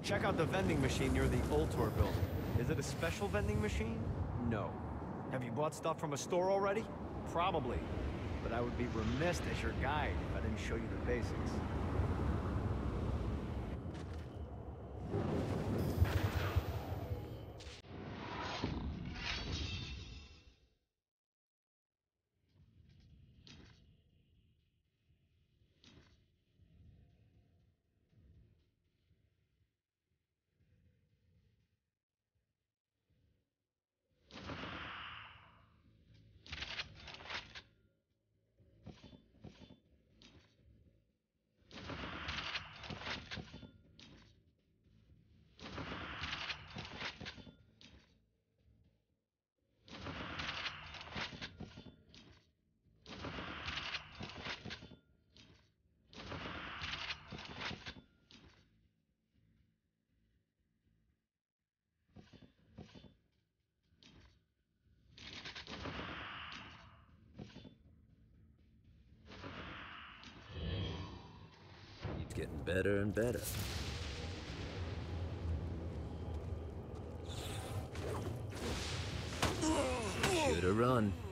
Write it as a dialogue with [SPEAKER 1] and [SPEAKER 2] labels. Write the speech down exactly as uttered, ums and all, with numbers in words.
[SPEAKER 1] Check out the vending machine near the Ultor building. Is it a special vending machine? No. Have you bought stuff from a store already? Probably. But I would be remiss as your guide if I didn't show you the basics.
[SPEAKER 2] Getting better and better. Shoot or run.